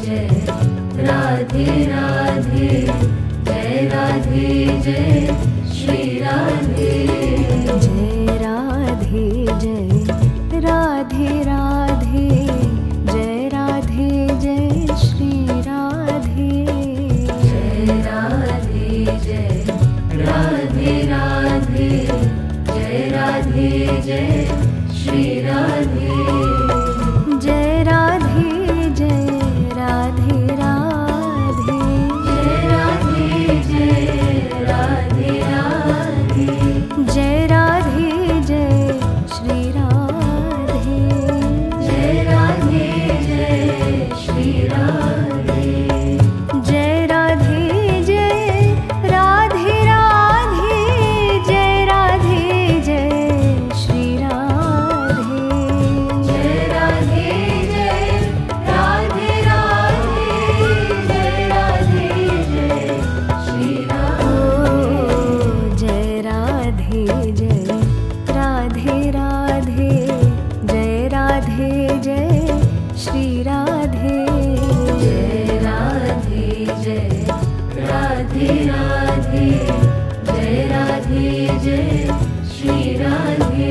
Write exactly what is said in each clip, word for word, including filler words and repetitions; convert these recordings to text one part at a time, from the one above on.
जय राधे राधे जय राधे जय श्री राधे जय राधे जय राधे राधे जय राधे जय श्री राधे जय राधे जय राधे राधे जय राधे जय श्री राधे जय राधे जय राधे राधे जय राधे जय राधे राधे जय राधे जय श्री राधे जय राधे जय श्री राधे जय राधे जय राधे राधे जय राधे जय श्री राधे जय राधे जय राधे राधे जय राधे जय श्री राधे जय राधे जय राधे राधे जय राधे जय श्री राधे जय राधे जय राधे राधे जय राधे जय श्री राधे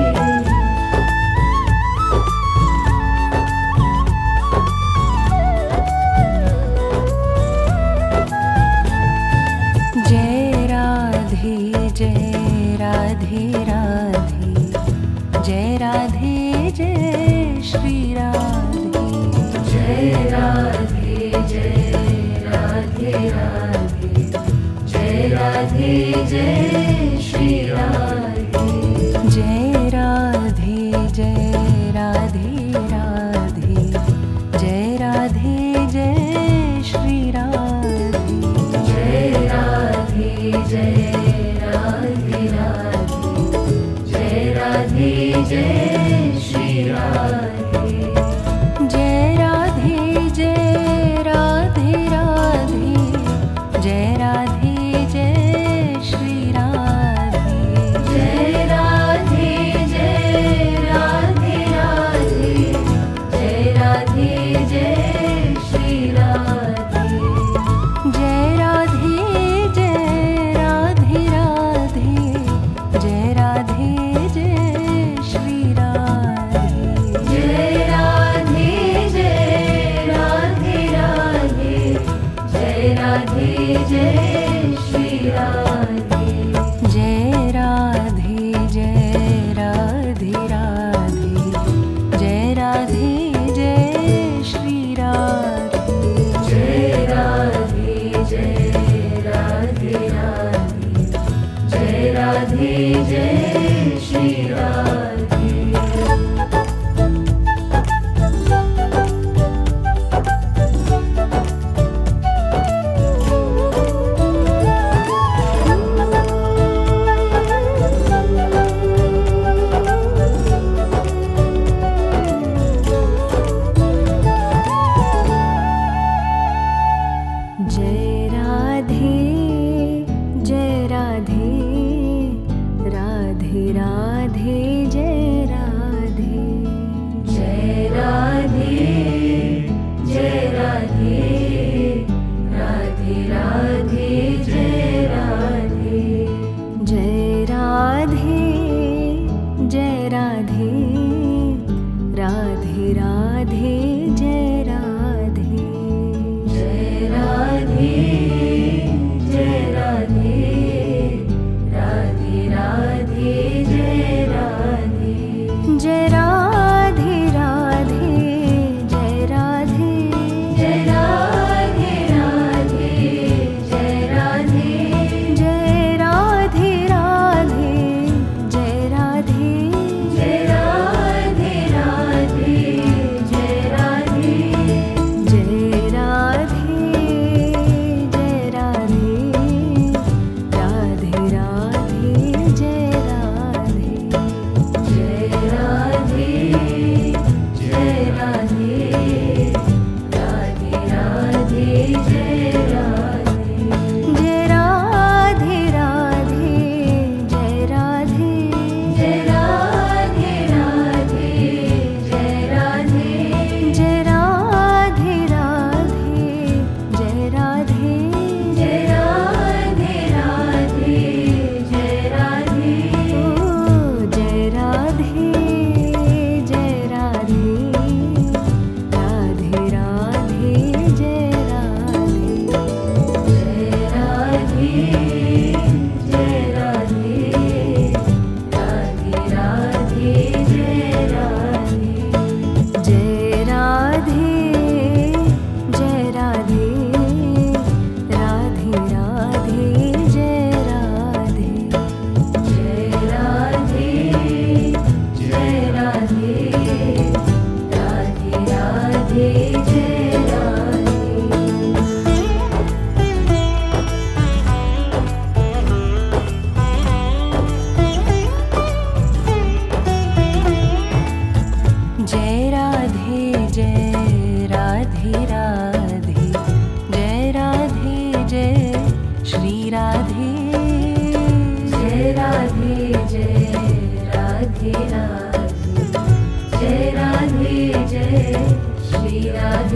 जय राधे जय राधे राधे जय राधे जय श्री राधे जय राधे जय राधे राधे जय राधे जय श्री राधे जय राधे जय राधे राधे जय राधे जय श्री राधे जय राधे जय राधे राधे जय राधे जय श्री राधे जय राधे जय राधे राधे जय राधे जय श्री राधे जय राधे जय राधे राधे जय राधे जय श्री राधे जय राधे जय राधे राधे जय राधे जय श्री राधे जय राधे जय राधे राधे जय राधे जय श्री राधे जय राधे जय राधे राधे जय राधे जय श्री राधे जय राधे जय राधे राधे जय राधे जय श्री राधे जय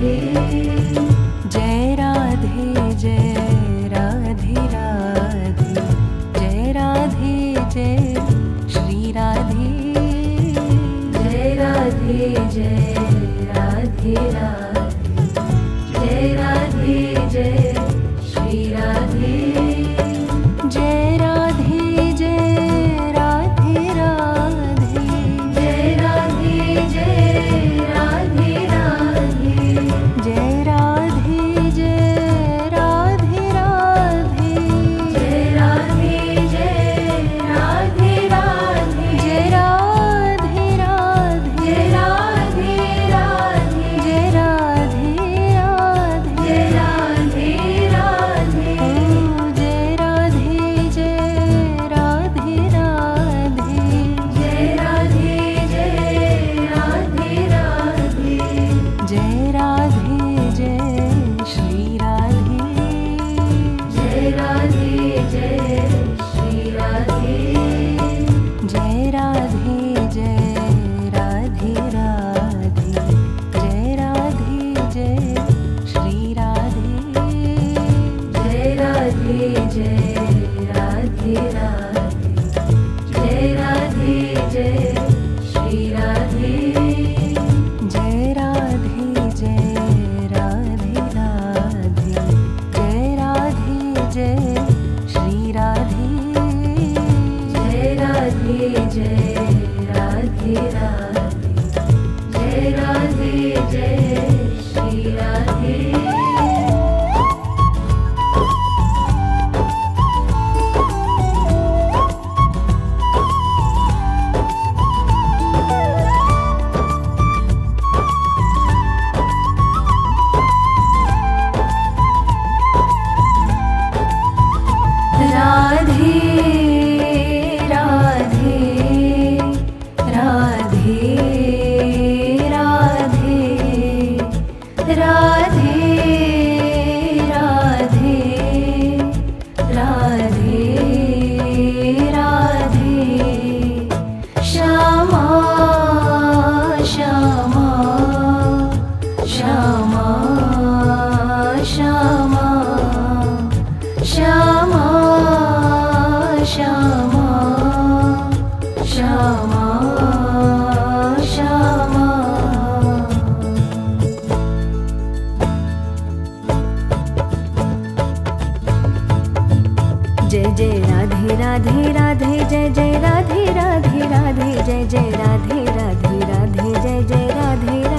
राधे, जय राधे जय राधे राधे, जय राधे जय श्री राधे, जय राधे जय राधे राधे, जय राधे जय श्री राधे, जय राधे जय राधे राधे, जय राधे जय राधे राधे, जय राधे जय राधे राधे, जय राधे जय राधे राधे, जय राधे राधे, जय राधे राधे, जय राधे राधे, जय राधे राधे, ओ जय राधे जय राधे राधे, जय राधे जय राधे राधे, जय राधे जय श्री राधे, जय राधे जय श्री राधे, जय राधे जय राधे राधे, जय राधे जय श्री राधे, जय राधे जय राधे राधे, जय राधे जय श्री राधे, जय राधे जय राधे राधे, जय राधे जय श्री राधे, जय राधे जय राधे राधे, जय राधे जय श्री राधे। जय जय राधे राधे राधे, जय जय राधे राधे राधे, जय जय राधे राधे राधे, जय जय राधे